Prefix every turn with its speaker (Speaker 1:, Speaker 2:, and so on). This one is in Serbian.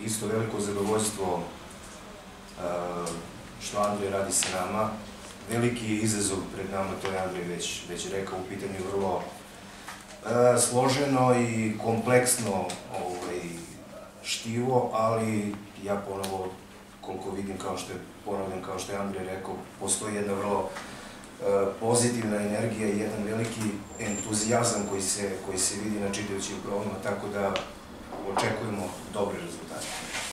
Speaker 1: isto veliko zadovoljstvo što Andrej radi sa nama. Veliki je izazov pred nama, to je Andrej već rekao, u pitanju je vrlo složeno i kompleksno štivo, ali ja ponovo, koliko vidim, kao što je Andrej rekao, postoji jedna vrlo pozitivna energija i jedan veliki entuzijazam koji se vidi na čitajućim provama, tako da očekujemo dobre rezultate.